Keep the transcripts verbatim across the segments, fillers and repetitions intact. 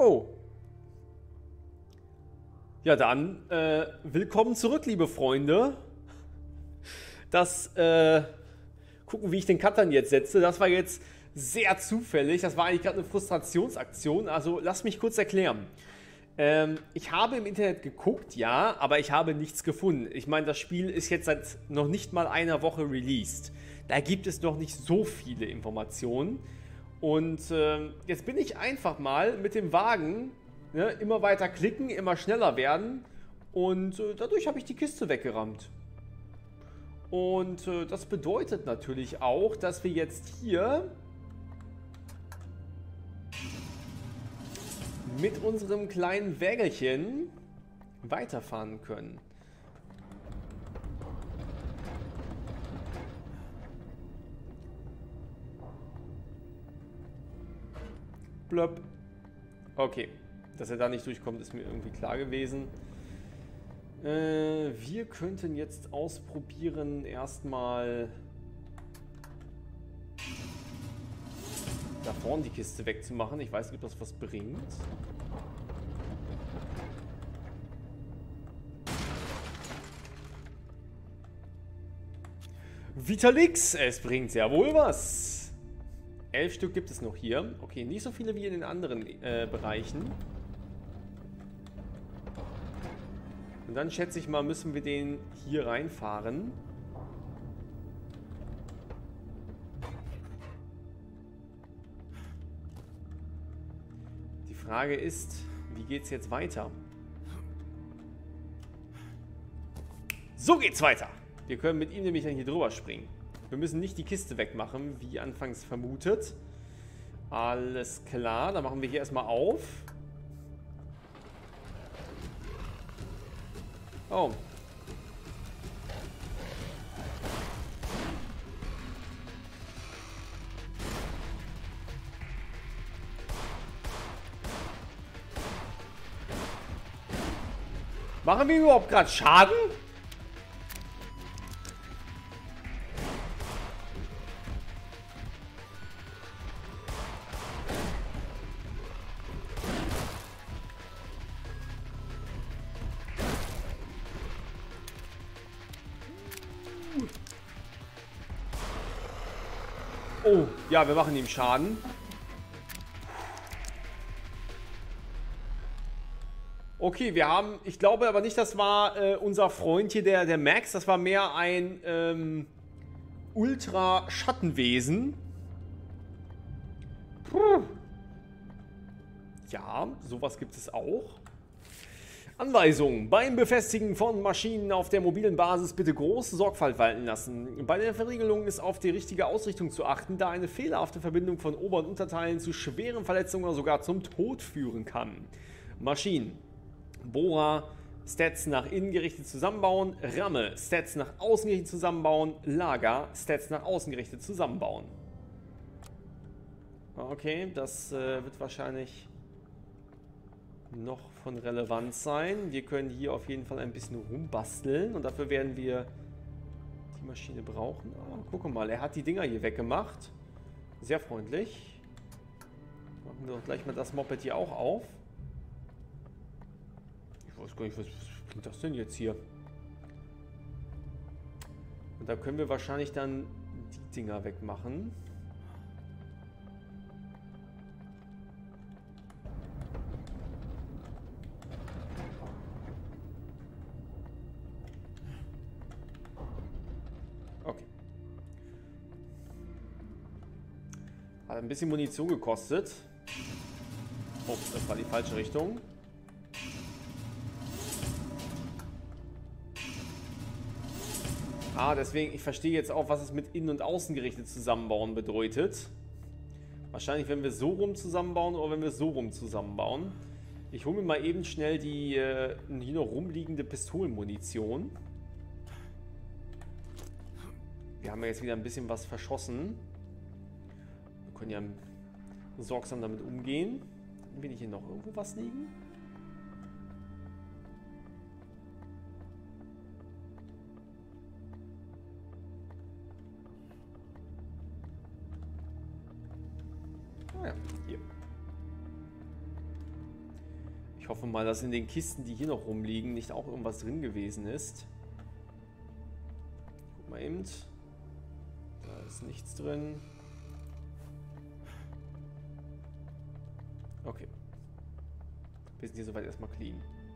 Oh. Ja, dann äh, willkommen zurück, liebe Freunde. Das, äh, gucken, wie ich den Cut dann jetzt setze. Das war jetzt sehr zufällig. Das war eigentlich gerade eine Frustrationsaktion. Also, lass mich kurz erklären. Ähm, ich habe im Internet geguckt, ja, aber ich habe nichts gefunden. Ich meine, das Spiel ist jetzt seit noch nicht mal einer Woche released. Da gibt es noch nicht so viele Informationen. Und äh, jetzt bin ich einfach mal mit dem Wagen, ne, immer weiter klicken, immer schneller werden. Und äh, dadurch habe ich die Kiste weggerammt. Und äh, das bedeutet natürlich auch, dass wir jetzt hier mit unserem kleinen Wägelchen weiterfahren können. Blöpp. Okay, dass er da nicht durchkommt, ist mir irgendwie klar gewesen. Äh, wir könnten jetzt ausprobieren, erstmal da vorne die Kiste wegzumachen. Ich weiß nicht, ob das was bringt. Vitalix, es bringt sehr wohl was. Elf Stück gibt es noch hier. Okay, nicht so viele wie in den anderen äh, Bereichen. Und dann schätze ich mal, müssen wir den hier reinfahren. Die Frage ist, wie geht es jetzt weiter? So geht's weiter. Wir können mit ihm nämlich dann hier drüber springen. Wir müssen nicht die Kiste wegmachen, wie anfangs vermutet. Alles klar, dann machen wir hier erstmal auf. Oh. Machen wir überhaupt gerade Schaden? Oh, ja, wir machen ihm Schaden. Okay, wir haben, ich glaube aber nicht, das war äh, unser Freund hier, der, der Max. Das war mehr ein ähm, Ultra-Schattenwesen. Puh. Ja, sowas gibt es auch. Anweisung. Beim Befestigen von Maschinen auf der mobilen Basis bitte große Sorgfalt walten lassen. Bei der Verriegelung ist auf die richtige Ausrichtung zu achten, da eine fehlerhafte Verbindung von Ober- und Unterteilen zu schweren Verletzungen oder sogar zum Tod führen kann. Maschinen. Bohrer. Stats nach innen gerichtet zusammenbauen. Ramme. Stats nach außen gerichtet zusammenbauen. Lager. Stats nach außen gerichtet zusammenbauen. Okay, das äh, wird wahrscheinlich noch von Relevanz sein. Wir können hier auf jeden Fall ein bisschen rumbasteln und dafür werden wir die Maschine brauchen. Oh, guck mal, er hat die Dinger hier weggemacht. Sehr freundlich. Machen wir doch gleich mal das Moped hier auch auf. Ich weiß gar nicht, was, was bringt das denn jetzt hier? Und da können wir wahrscheinlich dann die Dinger wegmachen. Hat ein bisschen Munition gekostet. Oh, das war die falsche Richtung. Ah, deswegen, ich verstehe jetzt auch, was es mit innen und außen gerichtet zusammenbauen bedeutet. Wahrscheinlich, wenn wir so rum zusammenbauen oder wenn wir so rum zusammenbauen. Ich hole mir mal eben schnell die äh, hier noch rumliegende Pistolenmunition. Wir haben ja jetzt wieder ein bisschen was verschossen. Wir können ja sorgsam damit umgehen. Will ich hier noch irgendwo was liegen? Ah ja, hier. Ich hoffe mal, dass in den Kisten, die hier noch rumliegen, nicht auch irgendwas drin gewesen ist. Guck mal eben. Da ist nichts drin. Okay. Wir sind hier soweit erstmal clean.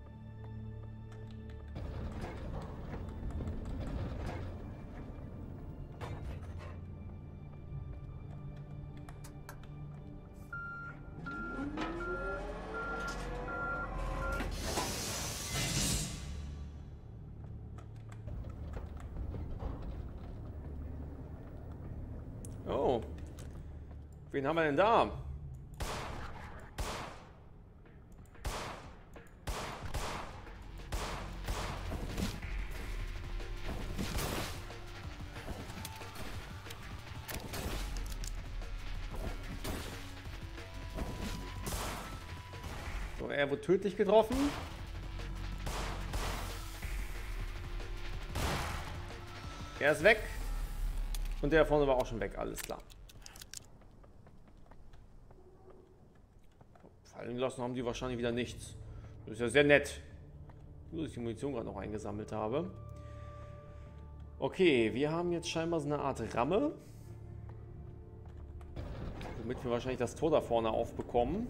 Oh. Wen haben wir denn da? So, er wurde tödlich getroffen. Er ist weg. Und der vorne war auch schon weg, alles klar. Fallen lassen haben die wahrscheinlich wieder nichts. Das ist ja sehr nett. Nur, dass ich die Munition gerade noch eingesammelt habe. Okay, wir haben jetzt scheinbar so eine Art Ramme. Womit wir wahrscheinlich das Tor da vorne aufbekommen.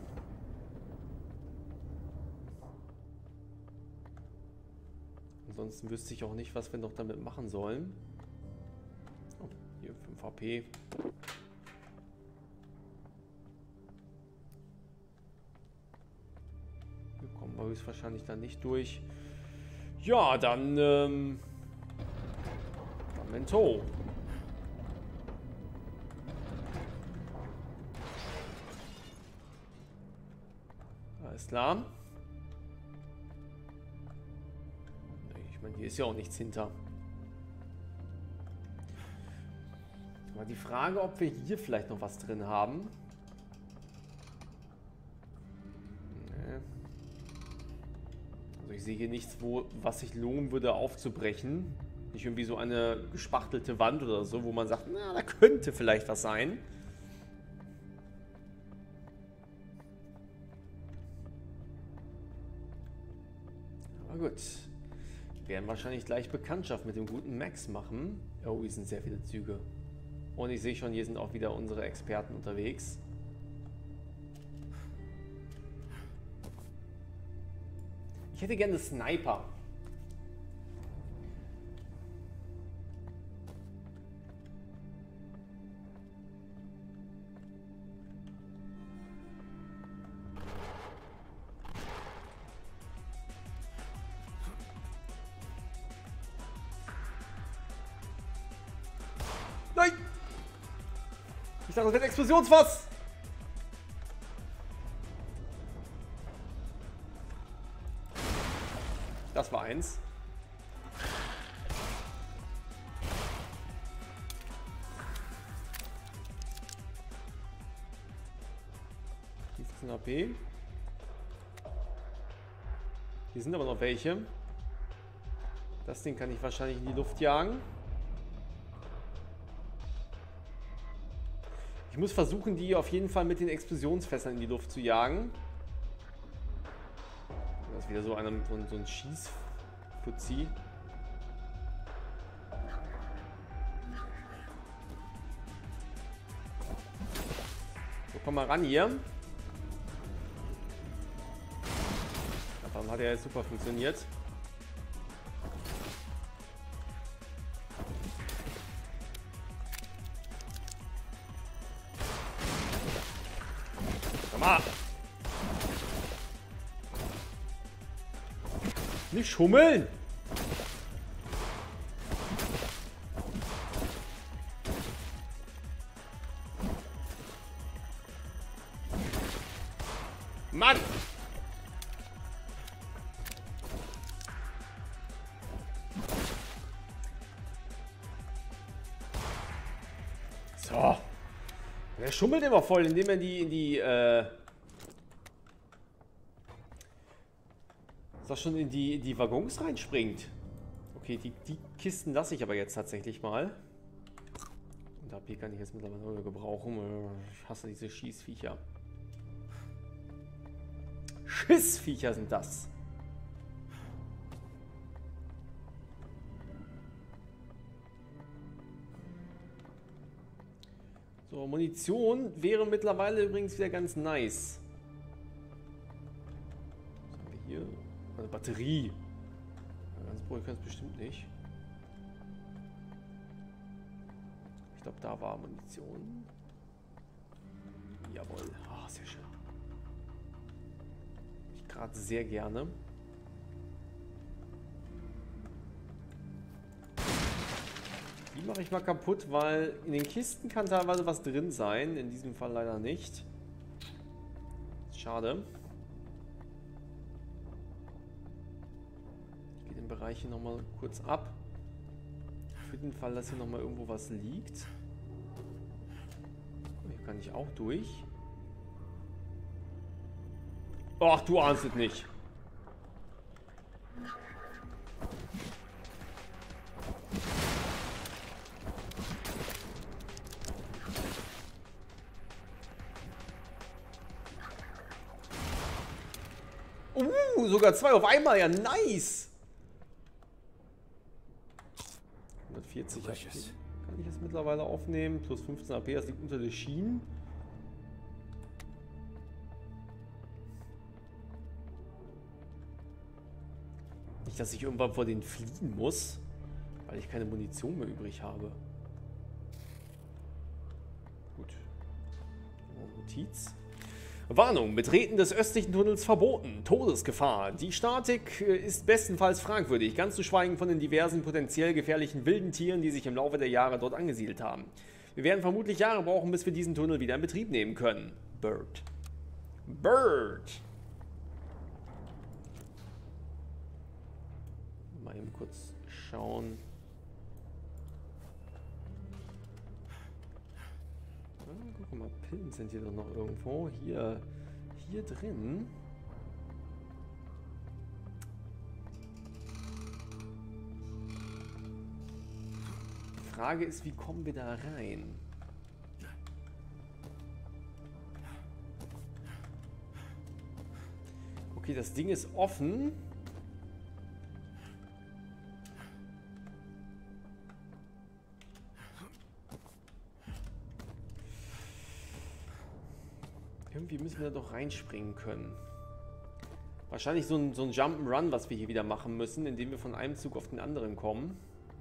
Ansonsten wüsste ich auch nicht, was wir noch damit machen sollen. Oh, hier fünf H P. Hier kommen wir höchstwahrscheinlich dann nicht durch. Ja, dann, ähm... dann Mento. Alles klar. Ich meine, hier ist ja auch nichts hinter. Aber die Frage, ob wir hier vielleicht noch was drin haben. Nee. Also ich sehe hier nichts, wo, was sich lohnen würde aufzubrechen. Nicht irgendwie so eine gespachtelte Wand oder so, wo man sagt, na, da könnte vielleicht was sein. Aber gut. Wir werden wahrscheinlich gleich Bekanntschaft mit dem guten Max machen. Oh, hier sind sehr viele Züge. Und ich sehe schon, hier sind auch wieder unsere Experten unterwegs. Ich hätte gerne Sniper. Nein! Ich dachte, das wird ein Explosionsfass! Das war eins. fünfzehn H P. Hier sind aber noch welche. Das Ding kann ich wahrscheinlich in die Luft jagen. Ich muss versuchen, die auf jeden Fall mit den Explosionsfässern in die Luft zu jagen. Das ist wieder so, eine, so ein, so ein Schießfuzzi. So, komm mal ran hier. Dann hat er jetzt super funktioniert. Komm mal. Nicht schummeln! Mann! So. Der schummelt immer voll, indem er die in die, äh... Ist schon in die, in die Waggons reinspringt. Okay, die, die Kisten lasse ich aber jetzt tatsächlich mal. Und H P kann ich jetzt mittlerweile gebrauchen. Ich hasse diese Schießviecher. Schissviecher sind das? So, Munition wäre mittlerweile übrigens wieder ganz nice. Was haben wir hier? Eine Batterie. Ganz brauche ich ganz bestimmt nicht. Ich glaube, da war Munition. Jawohl. Ah, sehr schön. Ich gerade sehr gerne. Die mache ich mal kaputt, weil in den Kisten kann teilweise was drin sein. In diesem Fall leider nicht. Schade. Ich gehe den Bereich hier nochmal kurz ab. Für den Fall, dass hier nochmal irgendwo was liegt. Hier kann ich auch durch. Ach, du ahnst es nicht. Uh, sogar zwei auf einmal, ja nice. hundertvierzig A P. Kann ich jetzt mittlerweile aufnehmen. Plus fünfzehn A P, das liegt unter den Schienen. Nicht, dass ich irgendwann vor denen fliehen muss, weil ich keine Munition mehr übrig habe. Gut. Notiz. Warnung, Betreten des östlichen Tunnels verboten. Todesgefahr. Die Statik ist bestenfalls fragwürdig, ganz zu schweigen von den diversen potenziell gefährlichen wilden Tieren, die sich im Laufe der Jahre dort angesiedelt haben. Wir werden vermutlich Jahre brauchen, bis wir diesen Tunnel wieder in Betrieb nehmen können. Bird. Bird. Mal eben kurz schauen. Guck mal, Pillen sind hier doch noch irgendwo. Hier, hier drin. Die Frage ist, wie kommen wir da rein? Okay, das Ding ist offen. Irgendwie müssen wir da doch reinspringen können. Wahrscheinlich so ein, so ein Jump'n'Run, was wir hier wieder machen müssen, indem wir von einem Zug auf den anderen kommen.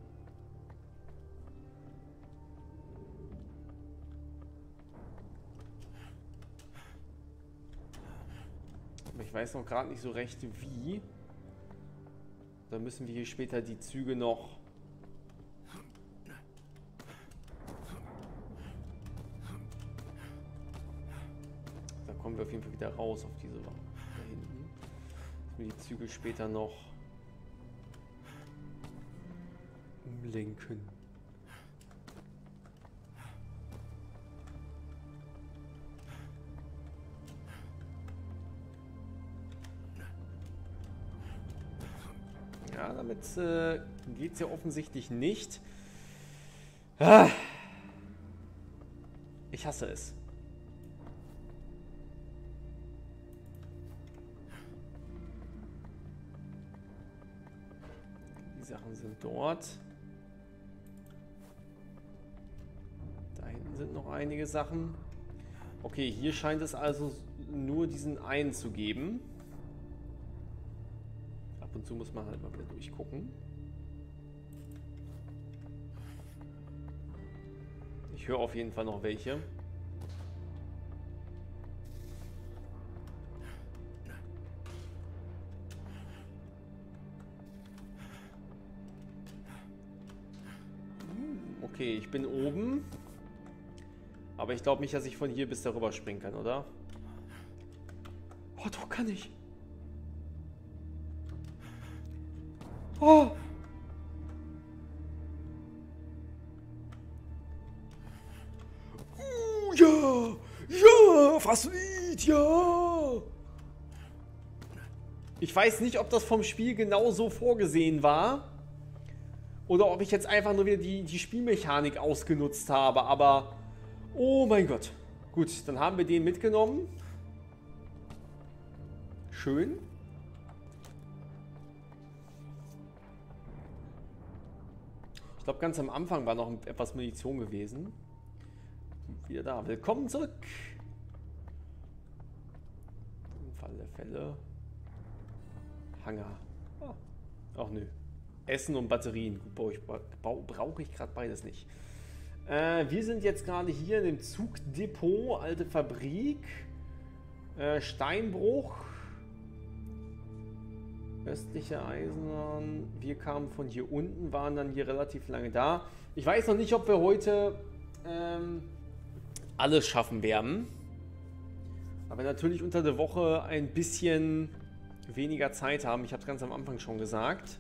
Aber ich weiß noch gerade nicht so recht wie. Da müssen wir hier später die Züge noch... kommen wir auf jeden Fall wieder raus auf diese Wand da hinten. Dass wir die Zügel später noch umlenken. Ja, damit äh, geht es ja offensichtlich nicht. Ah. Ich hasse es. Sachen sind dort. Da hinten sind noch einige Sachen. Okay, hier scheint es also nur diesen einen zu geben. Ab und zu muss man halt mal wieder durchgucken. Ich höre auf jeden Fall noch welche. Okay, ich bin oben. Aber ich glaube nicht, dass ich von hier bis darüber springen kann, oder? Oh, doch kann ich. Oh! Uh, ja! Ja! Faszinit, ja! Ich weiß nicht, ob das vom Spiel genau so vorgesehen war. Oder ob ich jetzt einfach nur wieder die, die Spielmechanik ausgenutzt habe, aber... Oh mein Gott. Gut, dann haben wir den mitgenommen. schön. Ich glaube, ganz am Anfang war noch etwas Munition gewesen. Wieder da. Willkommen zurück. Im Fall der Fälle. Hangar. Ah. Ach nö. Essen und Batterien. Gut, brauche ich gerade beides nicht. Äh, wir sind jetzt gerade hier in dem Zugdepot. Alte Fabrik. Äh, Steinbruch. Östliche Eisenbahn. Wir kamen von hier unten, waren dann hier relativ lange da. Ich weiß noch nicht, ob wir heute ähm, alles schaffen werden. Aber natürlich unter der Woche ein bisschen weniger Zeit haben. Ich habe es ganz am Anfang schon gesagt.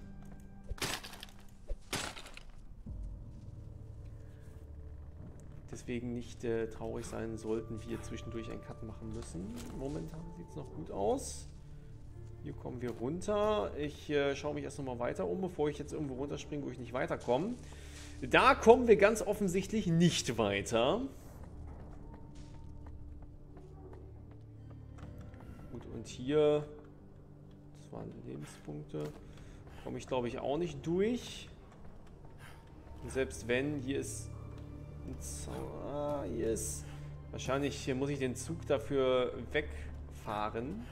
Deswegen nicht äh, traurig sein sollten, wir zwischendurch einen Cut machen müssen. Momentan sieht es noch gut aus. Hier kommen wir runter. Ich äh, schaue mich erst noch mal weiter um, bevor ich jetzt irgendwo runterspringe, wo ich nicht weiterkomme. Da kommen wir ganz offensichtlich nicht weiter. Gut, und hier, das waren Lebenspunkte, komme ich glaube ich auch nicht durch. Und selbst wenn, hier ist ein Zaun, ah, hier ist, wahrscheinlich hier muss ich den Zug dafür wegfahren.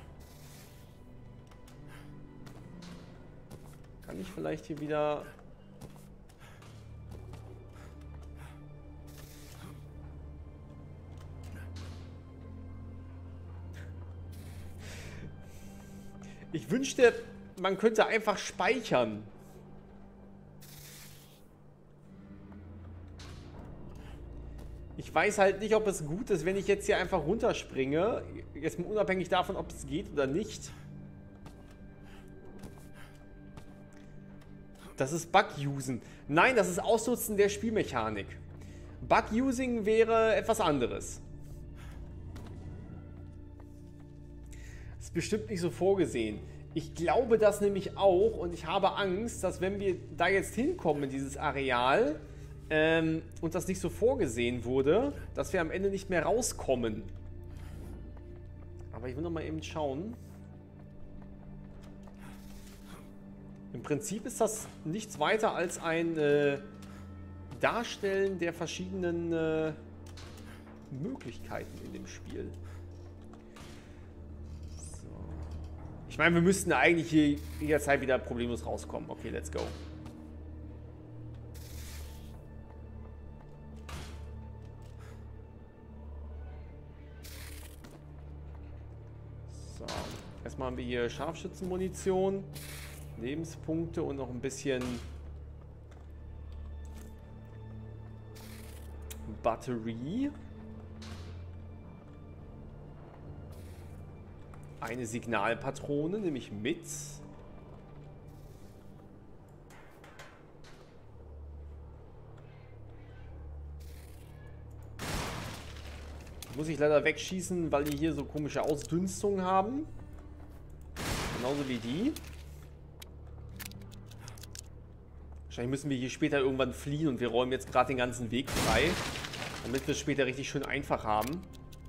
Kann ich vielleicht hier wieder... Ich wünschte, man könnte einfach speichern. Ich weiß halt nicht, ob es gut ist, wenn ich jetzt hier einfach runterspringe. Jetzt mal unabhängig davon, ob es geht oder nicht. Das ist Bug-Usen. Nein, das ist Ausnutzen der Spielmechanik. Bug-Using wäre etwas anderes. Das ist bestimmt nicht so vorgesehen. Ich glaube das nämlich auch und ich habe Angst, dass wenn wir da jetzt hinkommen in dieses Areal ähm, und das nicht so vorgesehen wurde, dass wir am Ende nicht mehr rauskommen. Aber ich will noch mal eben schauen. Im Prinzip ist das nichts weiter als ein äh, Darstellen der verschiedenen äh, Möglichkeiten in dem Spiel. So. Ich meine, wir müssten eigentlich hier jederzeit wieder problemlos rauskommen. Okay, let's go. So. Erstmal haben wir hier Scharfschützenmunition. Lebenspunkte und noch ein bisschen Batterie. Eine Signalpatrone, nämlich mit. Muss ich leider wegschießen, weil die hier so komische Ausdünstungen haben. Genauso wie die. Wahrscheinlich müssen wir hier später irgendwann fliehen und wir räumen jetzt gerade den ganzen Weg frei, damit wir es später richtig schön einfach haben.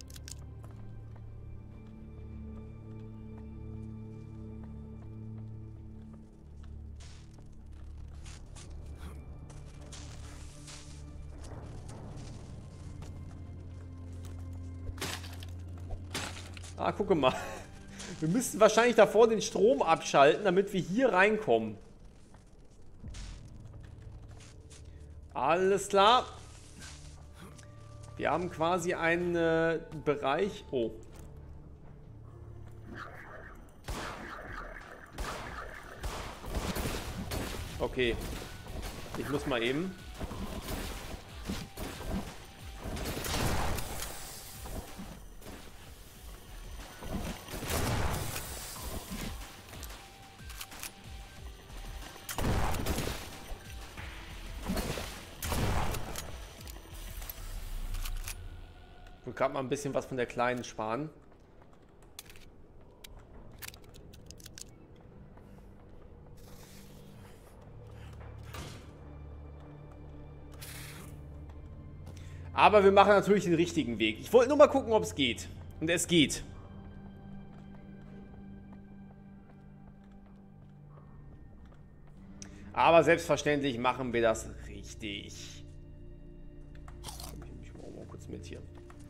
Ah, gucke mal. Wir müssten wahrscheinlich davor den Strom abschalten, damit wir hier reinkommen. Alles klar. Wir haben quasi einen äh, Bereich... Oh. Okay. Ich muss mal eben... gerade mal ein bisschen was von der Kleinen sparen. Aber wir machen natürlich den richtigen Weg. Ich wollte nur mal gucken, ob es geht. Und es geht. Aber selbstverständlich machen wir das richtig. Ich mache mal kurz mit hier.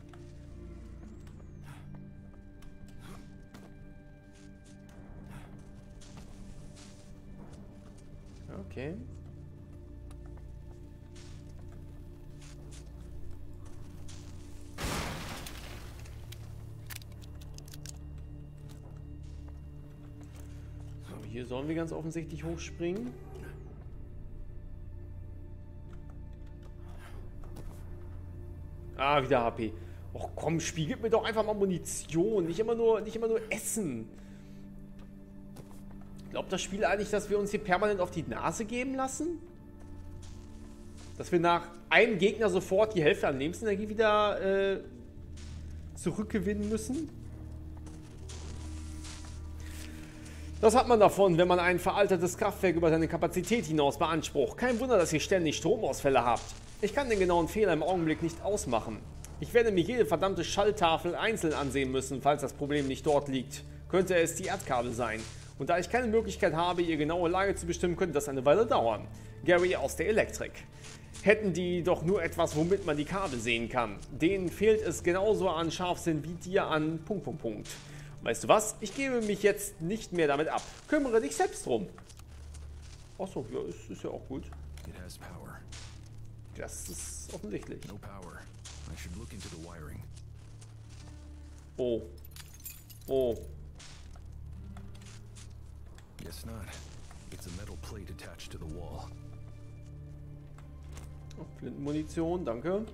Okay. So, hier sollen wir ganz offensichtlich hochspringen. Ah, wieder H P. Och komm, spiegelt mir doch einfach mal Munition. Nicht immer nur, nicht immer nur Essen. Glaubt das Spiel eigentlich, dass wir uns hier permanent auf die Nase geben lassen? Dass wir nach einem Gegner sofort die Hälfte an Lebensenergie wieder äh, zurückgewinnen müssen? Das hat man davon, wenn man ein veraltetes Kraftwerk über seine Kapazität hinaus beansprucht. Kein Wunder, dass ihr ständig Stromausfälle habt. Ich kann den genauen Fehler im Augenblick nicht ausmachen. Ich werde mir jede verdammte Schalltafel einzeln ansehen müssen, falls das Problem nicht dort liegt. Könnte es die Erdkabel sein. Und da ich keine Möglichkeit habe, ihre genaue Lage zu bestimmen, könnte das eine Weile dauern. Gary aus der Elektrik. Hätten die doch nur etwas, womit man die Kabel sehen kann. Denen fehlt es genauso an Scharfsinn wie dir an Punkt, Punkt, Punkt. Weißt du was? Ich gebe mich jetzt nicht mehr damit ab. Kümmere dich selbst drum. Achso, ja, ist, ist ja auch gut. Das ist offensichtlich. Oh. Oh. Guess not. It's a metal plate attached to the wall. Oh, Flintenmunition, danke.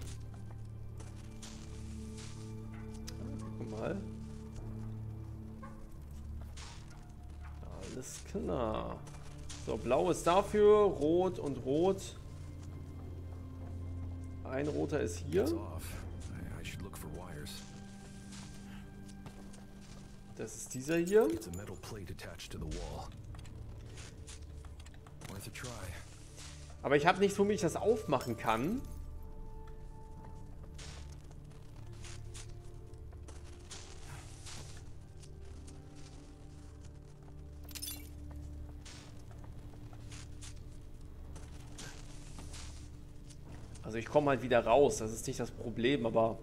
Guck mal. Alles klar. So, blau ist dafür, rot und rot. Ein roter ist hier. Das ist dieser hier. Aber ich habe nichts, womit ich das aufmachen kann. Also ich komme halt wieder raus, das ist nicht das Problem, aber...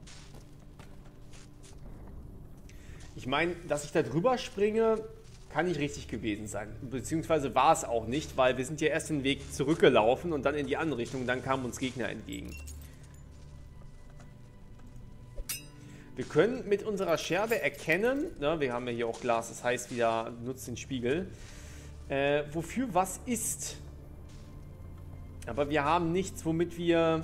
Ich meine, dass ich da drüber springe, kann nicht richtig gewesen sein. Beziehungsweise war es auch nicht, weil wir sind ja erst den Weg zurückgelaufen und dann in die andere Richtung, dann kamen uns Gegner entgegen. Wir können mit unserer Scherbe erkennen, ne, wir haben ja hier auch Glas, das heißt wieder, nutzt den Spiegel, äh, wofür was ist. Aber wir haben nichts, womit wir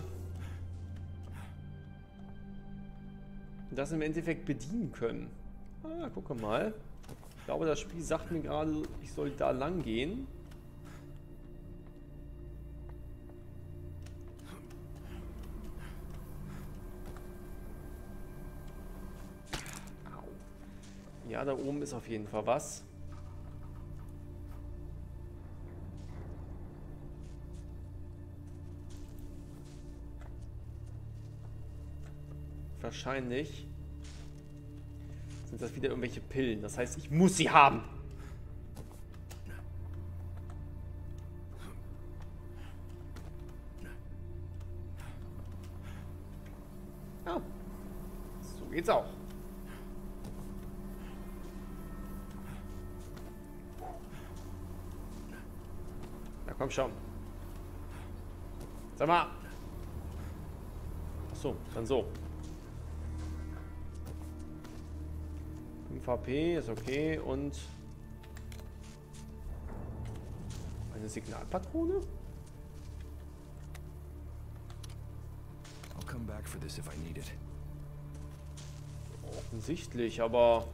das im Endeffekt bedienen können. Ah, gucke mal. Ich glaube, das Spiel sagt mir gerade, ich soll da lang gehen. Au. Ja, da oben ist auf jeden Fall was. Wahrscheinlich sind das wieder irgendwelche Pillen. Das heißt, ich muss sie haben. Ja, so geht's auch. Na komm schon. Sag mal. Achso, dann so. fünf H P ist okay und eine Signalpatrone? I'll come back for this if I need it. Offensichtlich, aber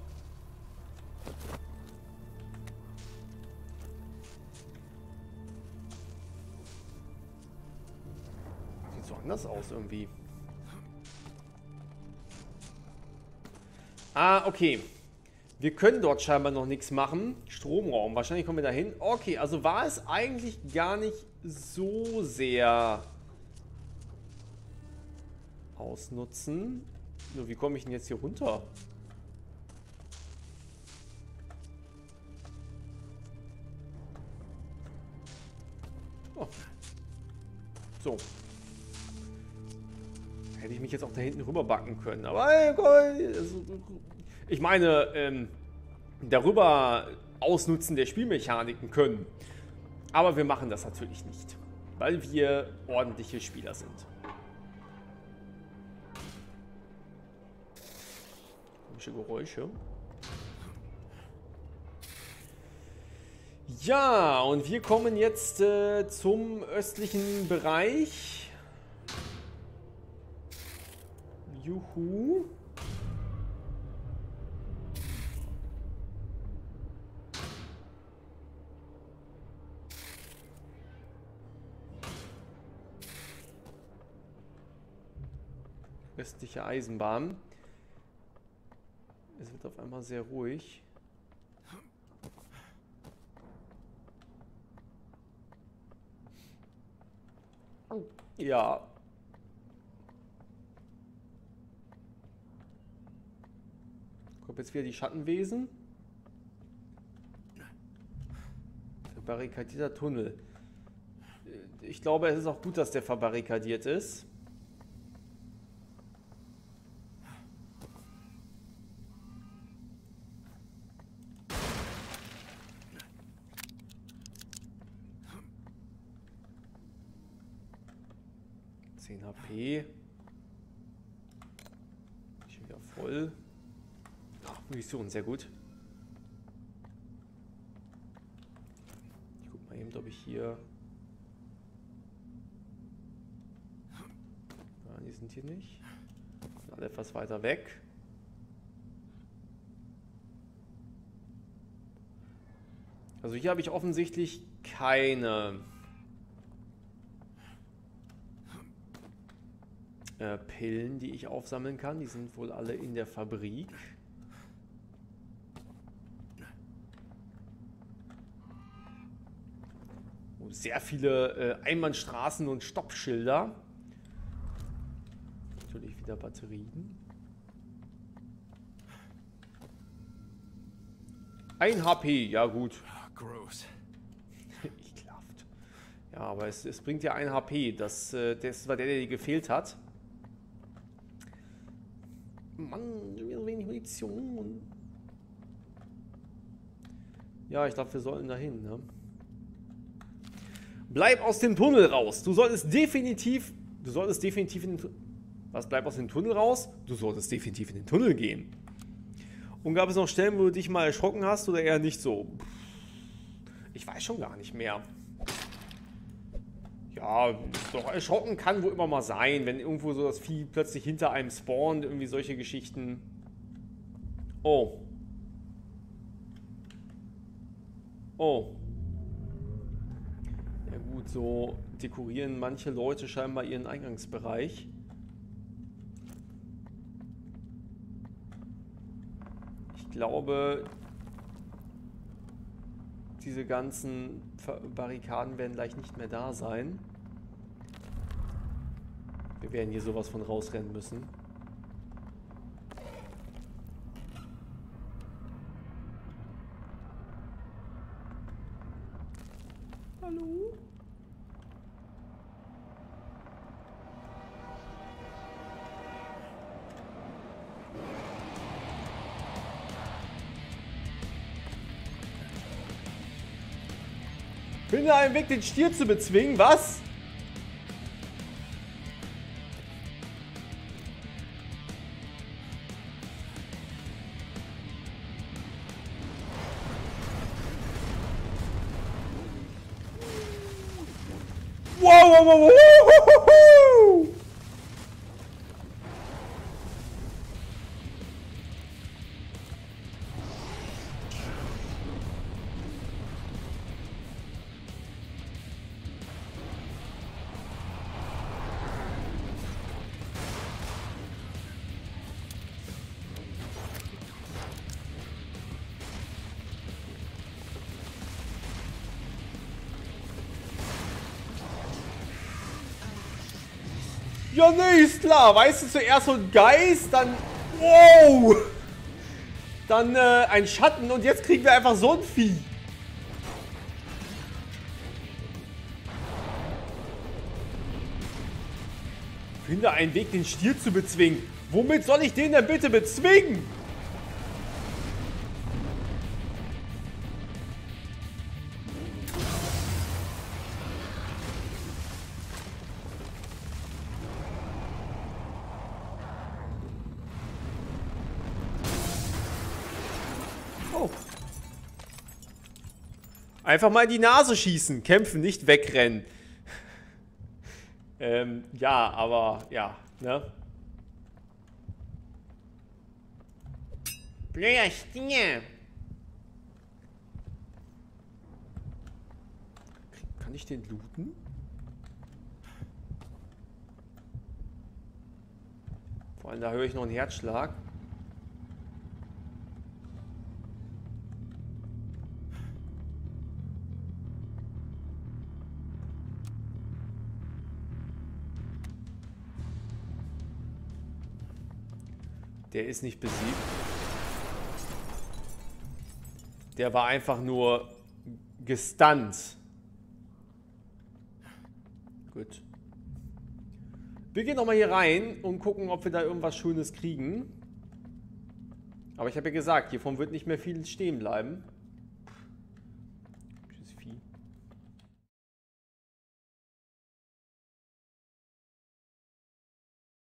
sieht so anders aus irgendwie. Ah, okay. Wir können dort scheinbar noch nichts machen. Stromraum, wahrscheinlich kommen wir da hin. Okay, also war es eigentlich gar nicht so sehr ausnutzen. Nur wie komme ich denn jetzt hier runter? Oh. So. Hätte ich mich jetzt auch da hinten rüber backen können. Aber ich meine, ähm, darüber ausnutzen der Spielmechaniken können. Aber wir machen das natürlich nicht. Weil wir ordentliche Spieler sind. Komische Geräusche. Ja, und wir kommen jetzt äh, zum östlichen Bereich. Juhu. Östliche Eisenbahn. Es wird auf einmal sehr ruhig. Ja. Kommt jetzt wieder die Schattenwesen. Verbarrikadierter Tunnel. Ich glaube, es ist auch gut, dass der verbarrikadiert ist. zehn H P. Ich bin wieder voll. Ach, Munition, sehr gut. Ich guck mal eben, ob ich hier... Ja, die sind hier nicht. Sind alle etwas weiter weg. Also hier habe ich offensichtlich keine... Pillen, die ich aufsammeln kann. Die sind wohl alle in der Fabrik. Oh, sehr viele äh, Einbahnstraßen und Stoppschilder. Natürlich wieder Batterien. Ein H P, ja gut. Gross. Ekelhaft. Ja, aber es, es bringt ja ein H P. Das, äh, das war der, der dir gefehlt hat. Mann, so wenig Munition. Ja, ich glaube, wir sollten dahin, ne? Bleib aus dem Tunnel raus. Du solltest definitiv... Du solltest definitiv in den... Was? Bleib aus dem Tunnel raus? Du solltest definitiv in den Tunnel gehen. Und gab es noch Stellen, wo du dich mal erschrocken hast oder eher nicht so? Ich weiß schon gar nicht mehr. Ja, doch, erschrocken kann wohl immer mal sein, wenn irgendwo so das Vieh plötzlich hinter einem spawnt, irgendwie solche Geschichten. Oh. Oh. Ja gut, so dekorieren manche Leute scheinbar ihren Eingangsbereich. Ich glaube, diese ganzen Barrikaden werden gleich nicht mehr da sein. Wir werden hier sowas von rausrennen müssen. Hallo? Finde einen Weg, den Stier zu bezwingen, was? Wow, wow, wow, wow. Ja, nee, ist klar. Weißt du, zuerst so ein Geist, dann... Wow! Dann äh, ein Schatten und jetzt kriegen wir einfach so ein Vieh. Finde einen Weg, den Stier zu bezwingen. Womit soll ich den denn bitte bezwingen? Oh. Einfach mal in die Nase schießen. Kämpfen, nicht wegrennen. ähm, ja, aber, ja, ne? Blöder Stier. Kann ich den looten? Vor allem, da höre ich noch einen Herzschlag. Der ist nicht besiegt. Der war einfach nur gestunt. Gut. Wir gehen nochmal hier rein und gucken, ob wir da irgendwas Schönes kriegen. Aber ich habe ja gesagt, hiervon wird nicht mehr viel stehen bleiben.